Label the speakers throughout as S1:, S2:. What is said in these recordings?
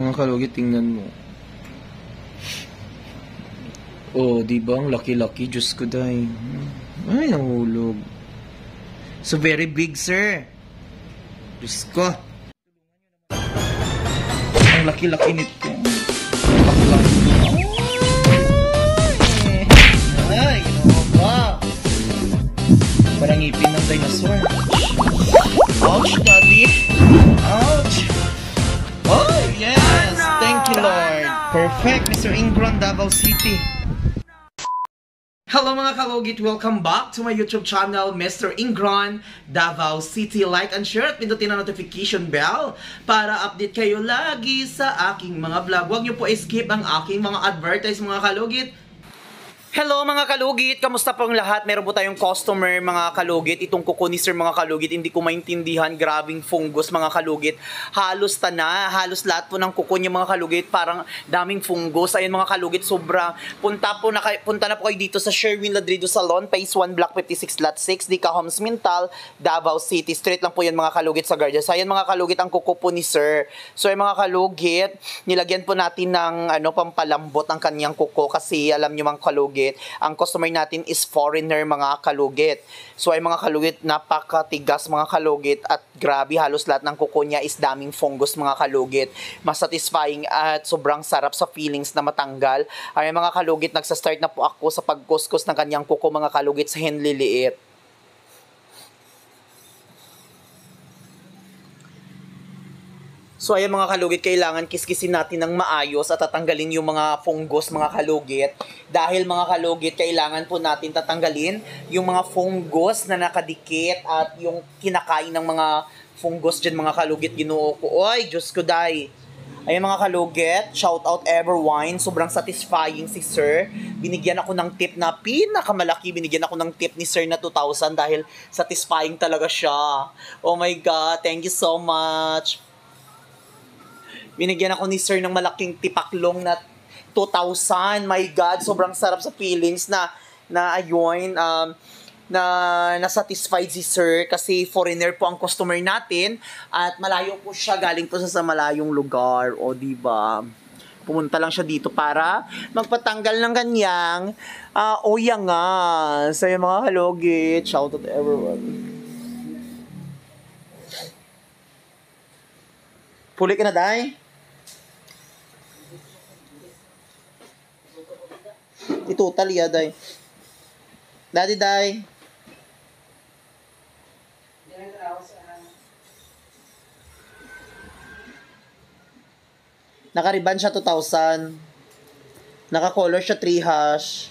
S1: Mga kalugit, tingnan mo. Oh, di ba? Ang laki-laki. Diyos ko, day. Ay, nahulog. So, very big, sir. Diyos ko. Ang laki-laki nito. Laki-laki. Ay, ginawa ba? Parang ngipin ng dinosaur. Ouch, daddy. Ouch. Oh, yes. Thank you, Lord. Perfect, Mr. Ingron, Davao City. Hello mga kalugit! Welcome back to my YouTube channel, Mr. Ingron, Davao City. Like and share at pindutin ang notification bell para update kayo lagi sa aking mga vlog. Huwag niyo po skip ang aking mga advertise mga kalugit. Hello mga kalugit! Kamusta pong lahat? Meron po tayong customer mga kalugit. Itong kuko ni sir mga kalugit, hindi ko maintindihan. Grabing fungus mga kalugit. Halos halos lahat po ng kuko niya mga kalugit. Parang daming fungus. Ayun mga kalugit, sobra. Punta na po kayo dito sa Sherwin Ladrido Salon, Phase 1, Block 56, Lot 6, Dica Homes Mintal, Davao City. Straight lang po yan mga kalugit sa Guardia. So ayan mga kalugit ang kuko po ni sir. So ay mga kalugit, nilagyan po natin ng pampalambot ang kanyang kuko kasi alam niyo mga kalugit, ang customer natin is foreigner mga kalugit. So ay mga kalugit, napakatigas mga kalugit at grabe, halos lahat ng kuko niya is daming fungus mga kalugit. Mas satisfying at sobrang sarap sa feelings na matanggal. Ay mga kalugit, nagsa-start na po ako sa pagkuskus ng kanyang kuko mga kalugit sa hinliliit. So ayan mga kalugit, kailangan kiskisin natin ng maayos at tatanggalin yung mga fungus mga kalugit. Dahil mga kalugit, kailangan po natin tatanggalin yung mga fungus na nakadikit at yung kinakain ng mga fungus dyan mga kalugit. Ginoo ko. Oy, Diyos ko day. Ayan mga kalugit, shout out everyone. Sobrang satisfying si sir. Binigyan ako ng tip na pinakamalaki. Binigyan ako ng tip ni sir na 2,000 dahil satisfying talaga siya. Oh my God, thank you so much. Binigyan ako ni sir ng malaking tipaklong na 2,000. My God, sobrang sarap sa feelings na ayun, na satisfied si sir kasi foreigner po ang customer natin at malayo po siya, galing po sa malayong lugar. O diba? Pumunta lang siya dito para magpatanggal ng kanyang oyang nga. So yung mga kalugit, shout out to everyone. Puli ka na, day? Itotal ya, day. Daddy, day. Naka-ribbon siya 2,000. Naka-color siya 3 hash.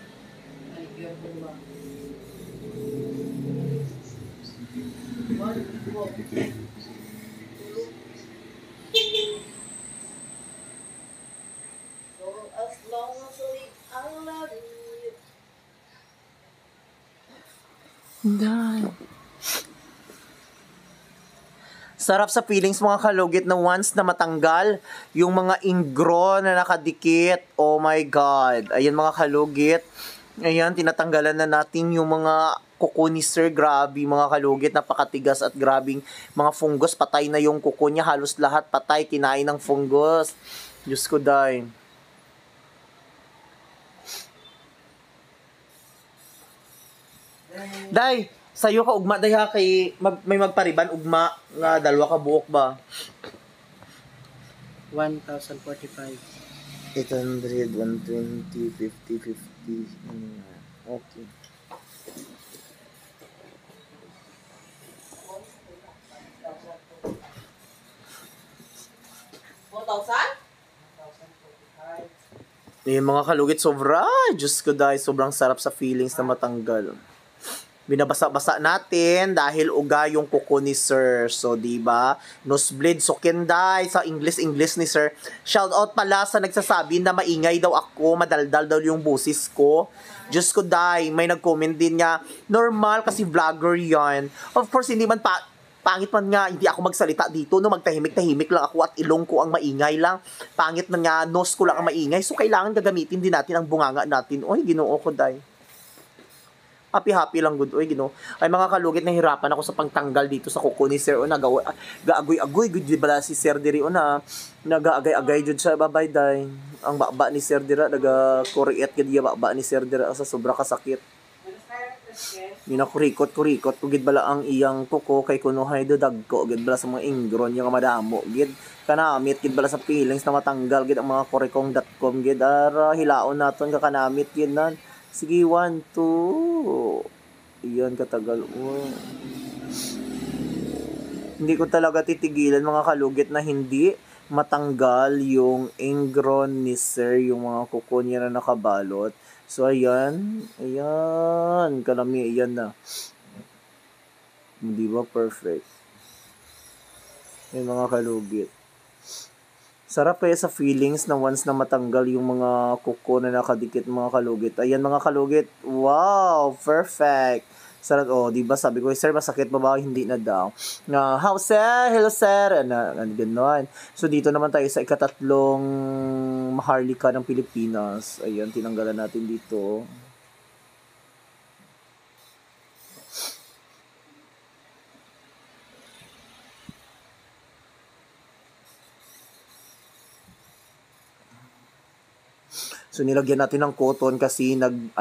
S1: Sarap sa feelings mga kalugit na once na matanggal yung mga ingro na nakadikit. Oh my God. Ayan mga kalugit. Ayan, tinatanggalan na natin yung mga kuko ni sir. Grabe mga kalugit, napakatigas at grabing mga fungus. Patay na yung kuko niya. Halos lahat patay, kinain ng fungus. Diyos ko, day. Day, sayo ka ugma day ha kay may magpariban ugma nga dalawa ka buok ba?
S2: 1,045.
S1: 800, 120, 50, 50. Okay. Eh mga kalugit, sobra. Diyos ko dahil sobrang sarap sa feelings na matanggal. Binabasa-basa natin dahil uga yung kuko ni sir. So, diba? Nosebleed, sukinday. Sa English ni sir. Shout out pala sa nagsasabi na maingay daw ako, madaldal daw yung busis ko. Diyos ko day, may nag-comment din niya, normal kasi vlogger yan. Of course, hindi man pangit man nga, hindi ako magsalita dito, no, magtahimik-tahimik lang ako at ilong ko ang maingay lang. Pangit man nga, nose ko lang ang maingay. So, kailangan gagamitin din natin ang bunganga natin. Oy, Ginoo ko day.
S2: happy lang good oy gino. Ay mga kalugit, nahirapan ako sa pagtanggal dito sa kuko ni Sir o gaagoy-agoy gud di bala si Sir diri o na nagaagay-agay jud sa babay day. Ang baba ni Sir dira naga-kuriet gid baba ni Sir dira sa sobra ka sakit. Minakurikot kugid bala ang iyang kuko kay kunuhay do dagko gid bala sa mga ingron yung madamo gid kanamit gid bala sa feelings na matanggal gid ang mga korekong.com gid ara hilaon naton ka kanamit gid nan. Sige 1 2 iyan katagal hindi ko talaga titigilan mga kalugit na hindi matanggal yung ingron ni Sir, yung mga kuko niya na nakabalot. So, ayan, kalami, ayan na. Hindi ba perfect? Yung mga kalugit. Sarap kaya sa feelings na once na matanggal yung mga kuko na nakadikit mga kalugit. Ayan mga kalugit, wow, perfect. Sarap, di ba sabi ko, Sir, masakit pa ba? Hindi na daw. How, Sir? Hello, Sir. Ganon. So, dito naman tayo sa ikatatlong maharlika ng Pilipinas. Ayan, tinanggalan natin dito. So nilagyan natin ng cotton kasi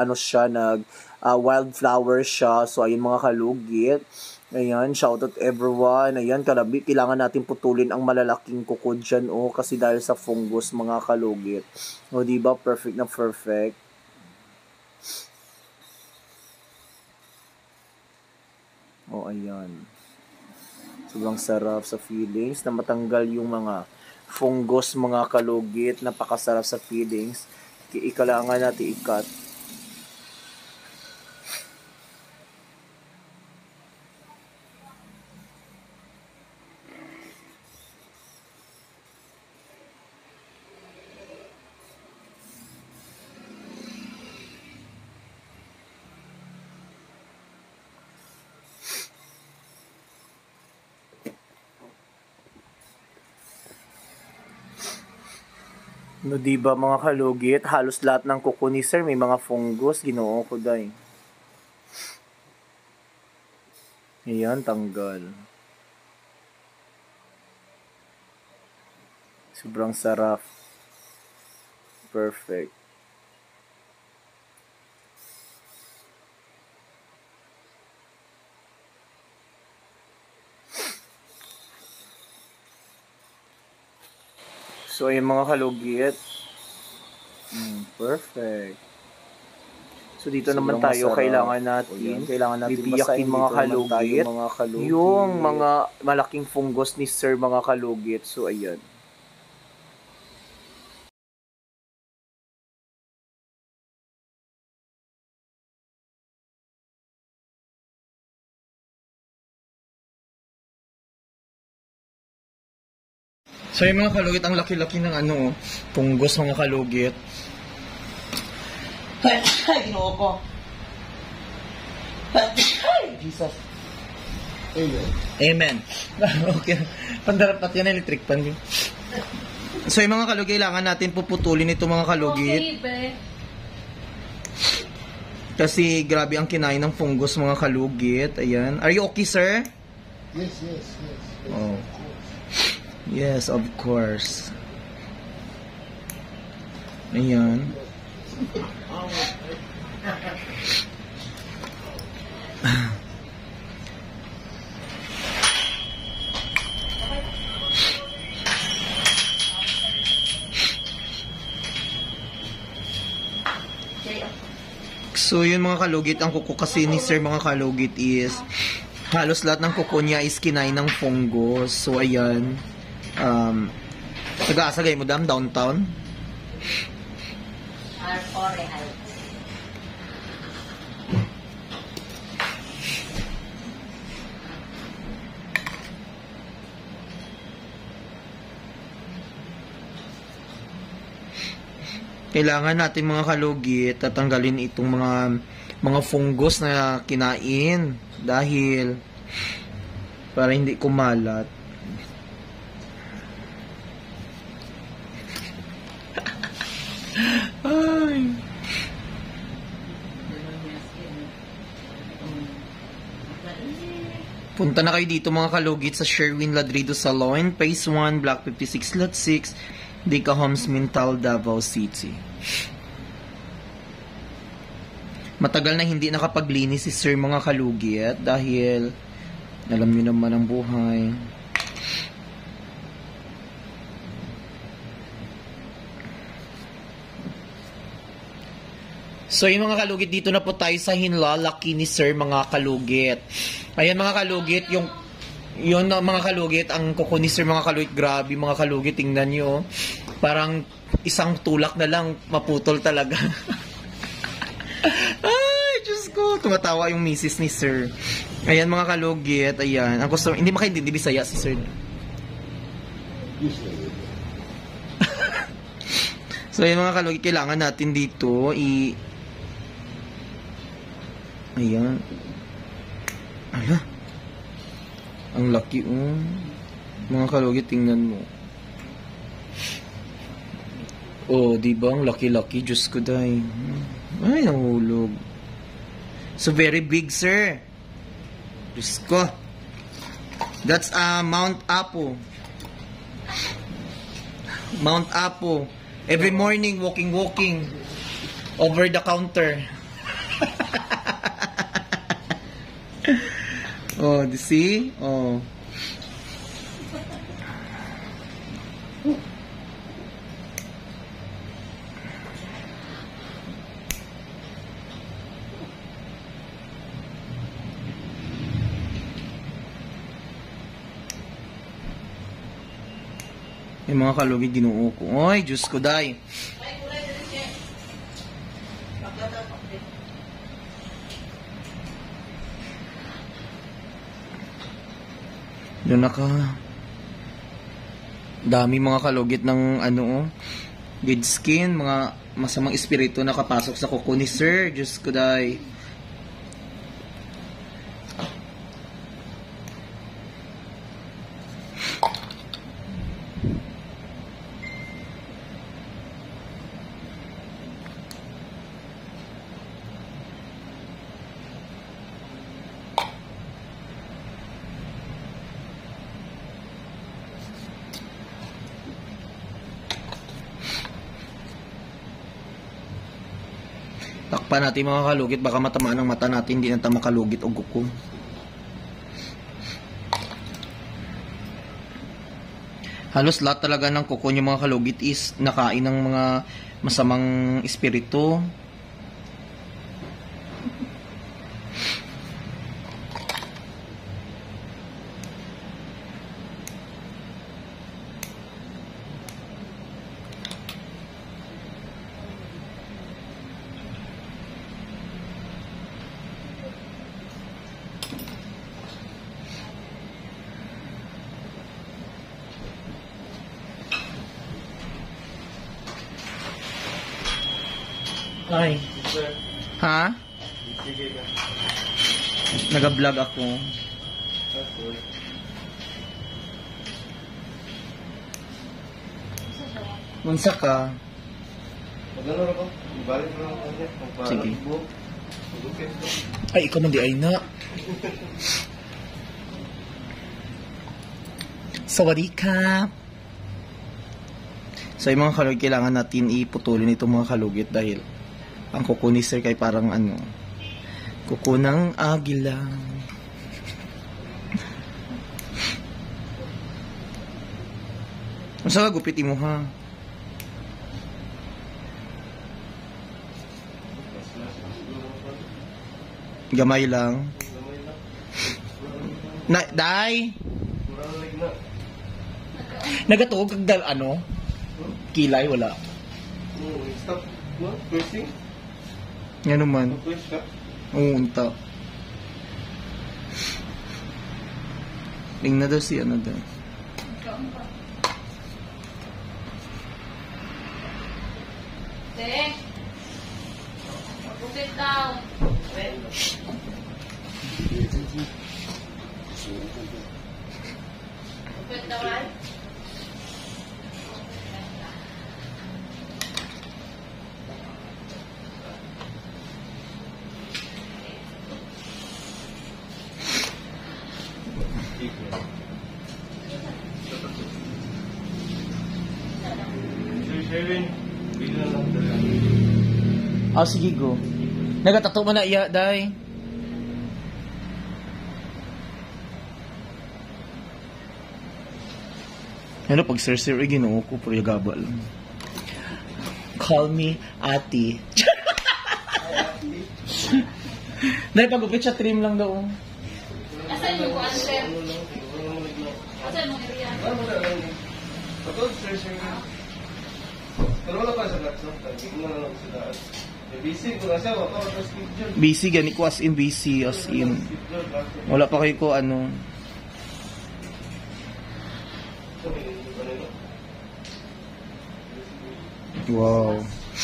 S2: wildflower siya. So ayun mga kalugit. Ayan, shout out everyone. Ayan, kalabi, kailangan natin putulin ang malalaking kuko dyan kasi dahil sa fungus mga kalugit. O diba, perfect na perfect. Ayan. Sobrang sarap sa feelings na matanggal yung mga fungus mga kalugit. Napakasarap sa feelings. Kailangan natin ikat. No, diba mga kalugit, halos lahat ng kuko ni Sir may mga fungus, ginoo ko day. Ayan, tanggal. Sobrang sarap. Perfect. So, yung mga kalugit. Perfect. So, dito naman tayo, kailangan natin bibiyakin mga kalugit. Yung mga malaking fungus ni Sir mga kalugit. So, ayan.
S1: So yung mga kalugit, ang laki-laki ng fungus mga kalugit. Ay, ginoo ko. Jesus. Amen. Okay. Pandarap natin yan, electric pan. So yung mga kalugit, kailangan natin puputulin ito mga kalugit. Okay, kasi grabe ang kinain ng fungus mga kalugit. Ayan. Are you okay, sir?
S3: Yes.
S1: Oh. Yes, of course. Ayan. So yun mga kalugit, ang kuko kasi ni Sir mga kalugit is halos lahat ng kuko niya is kinain ng fungus. So ayan. Taga-asagay mo dam downtown? Kailangan natin mga kalugit tatanggalin itong mga fungus na kinain dahil para hindi kumalat. Ay. Punta na kayo dito mga kalugit sa Sherwin Ladrido Salon, Phase 1, Block 56, Lot 6, Dica Homes, Mintal, Davao City. Matagal na hindi nakapaglinis si Sir mga kalugit dahil alam niyo naman ang buhay. So yung mga kalugit, dito na po tayo sa hinlalaki ni Sir mga kalugit. Ayan mga kalugit, yun mga kalugit, ang kuko ni Sir mga kalugit, grabe mga kalugit, tingnan nyo. Parang isang tulak na lang, maputol talaga. Ay, Diyos ko, tumatawa yung misis ni Sir. Ayan mga kalugit, ayan. Ang gusto, hindi makaintindi Bisaya si Sir. So ayan mga kalugit, kailangan natin dito ayan. Ala. Ang laki mga kalugit, tingnan mo. Oh, di ba? Ang laki-laki. Diyos ko dahi. Ay, nahulog. So, very big, sir. Diyos ko. That's Mount Apo. Mount Apo. Every morning, walking. Over the counter. Oh, you see? Oh. Yung mga kalugit, ginoo ko. Oy, Diyos ko, day. Doon dami mga kalugit ng dead skin, mga masamang espiritu nakapasok sa kuko ni Sir. Diyos ko, day. Takpan natin mga kalugit, baka matamaan ang mata natin, hindi na makalugit o guko. Halos lahat talaga ng kuko niyo mga kalugit is nakain ng mga masamang espiritu. Ay. Ha? Nag-vlog ako. Munsa ka? Sige. Ay, ikaw man di ay na. Sawadee-ka. So, yung mga kalugit, kailangan natin iputulin itong mga kalugit dahil ang kuko ni Sir kay parang kuko ng agila. Masa ka gupitin mo ha? Gamay lang. Day! Nagatuog kag kilay wala.
S3: Stop. Twisting?
S1: Yan naman.
S3: Twist ka?
S1: Oo, unta. Tingnan daw si daw.
S4: Te. Pagpupit daw. Pagpupit daw ay?
S3: Sherwin, bigla lang talaga.
S1: Oh, sige, go. Nagatato mo na iya, day. Ano, pag sir-sir, ginoo ko, pero gabal. Call me Ati. Dahil pag-upit siya, trim lang daw.
S4: Asan yung kuwan, sir? Asan yung area?
S3: Ito, sir. Pero wala pa sa lahat. Hindi mo na lang sila. Busy ko na siya. Wala pa skip dyan.
S1: Busy, gani ko as in busy, as in. Wala pa kayo ko ano. Wow.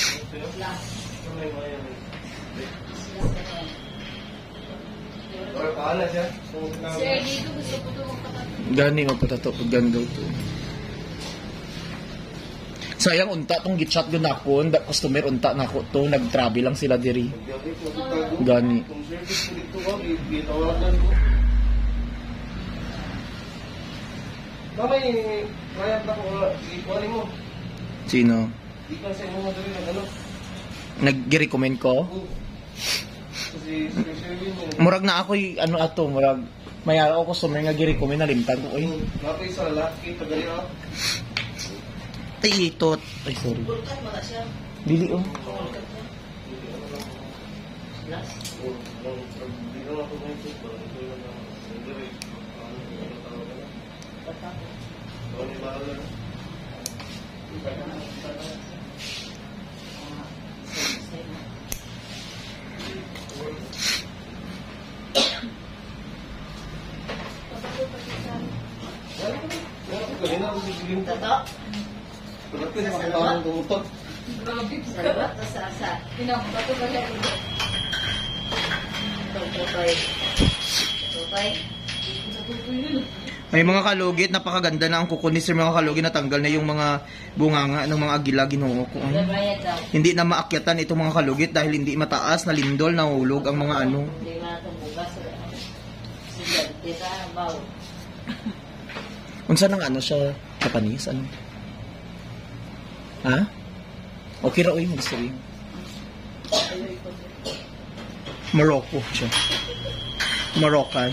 S3: Or paala siya.
S4: Sir, dito gusto ko ito magpatato.
S1: Gani magpatato pag ganda to. Sayang unta tong git-shotgun ako, customer unta na ako to, nag-travel lang sila diri. Gani.
S3: Kung service ko dito ko, itawagan ko. Mamay, kaya pa ko, ikuhanin mo.
S1: Sino?
S3: Di ka sa inyo madali na gano'n.
S1: Nag-recommend ko?
S3: Kasi Sir Sherwin yun.
S1: Murag na ako ano ato, murag may ako customer nga gi-recommend na limtan ko. Ay,
S3: Napay sa lalaki, tagali ako.
S1: ay itot. Ay, sorry. Dili oh.
S4: Tato?
S3: Tapi na makakawang tumutok.
S4: Salamat sa pinakabato ba siya ito? Tutay. Tutay.
S1: May mga kalugit, napakaganda na ang kuko ni Sir, mga kalugit, natanggal na yung mga bunganga ng mga agila, ginoo ko.
S4: Bayad daw.
S1: Hindi na maakyatan itong mga kalugit dahil hindi mataas, na lindol, nahulog ang mga ano.
S4: Hindi na itong bugas. Sige, dito ang baw.
S1: Unsa nang ano siya, Japanese, ano? Ha? Okay ra, oy, mag-stream. Morocco siya. Moroccan.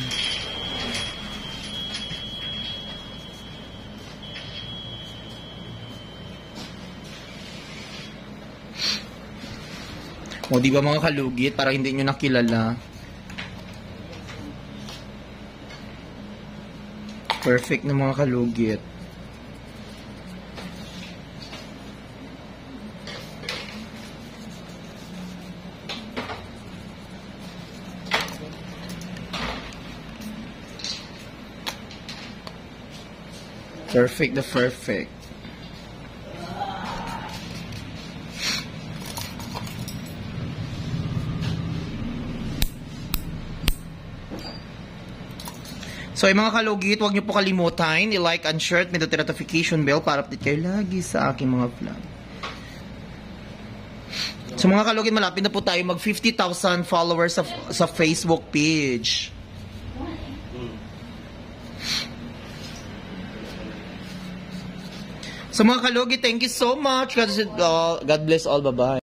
S1: O, di ba mga kalugit, para hindi nyo nakilala. Perfect na mga kalugit. Perfect the perfect. So, yung mga kalugit, huwag niyo po kalimutan, i-like and share, may notification bell para update kayo lagi sa aking mga vlog. So, mga kalugit, malapit na po tayo mag 50,000 followers sa Facebook page. So, mga kalugit, thank you so much. God bless all. Bye-bye.